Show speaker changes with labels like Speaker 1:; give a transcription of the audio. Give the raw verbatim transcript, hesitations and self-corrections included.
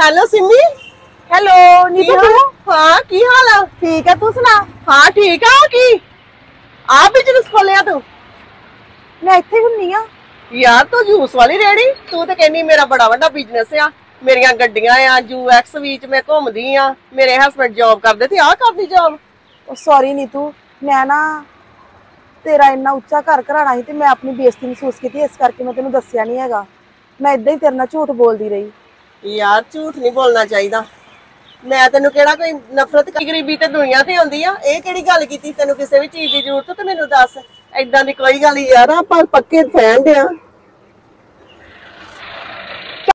Speaker 1: Hello Simi.
Speaker 2: Hello Neetu तू
Speaker 1: हाँ की हाल है?
Speaker 2: ठीक है तू सुना।
Speaker 1: हाँ ठीक है की आ बिजनेस खोलिया तू?
Speaker 2: मैं इत्थे हुन्नी आ
Speaker 1: यार तू जूस वाली रेड़ी तू तो कहनी मेरा बड़ा बड़ा बिजनेस आ मेरिया गड्डियां आ जू एक्स बीच में घूमदी आ मेरे हस्बैंड जॉब करदे थे आ करदी जॉब।
Speaker 2: सॉरी नीतू मैं ना तेरा इन्ना उच्चा घर घराना ही ते मैं अपनी बेइज्जती महसूस की इस करके मैं तेनू दस्सिया नहीं हैगा। मैं इदां ही तेरे नाल झूठ बोलदी रही।
Speaker 1: यार झूठ नहीं बोलना चाहिए। मैं तेन केड़ा कोई नफरत गरीबी ते दुनिया ते आउंदी आ ਇਹ ਕਿਹੜੀ ਗੱਲ ਕੀਤੀ ਤੈਨੂੰ ਕਿਸੇ ਵੀ ਚੀਜ਼ ਦੀ ਜ਼ਰੂਰਤ ਤੇ ਮੈਨੂੰ ਦੱਸ। ਏਦਾਂ ਦੀ ਕੋਈ ਗੱਲ यार ਆਪਾਂ ਪੱਕੇ ਫੈਨ ਆ।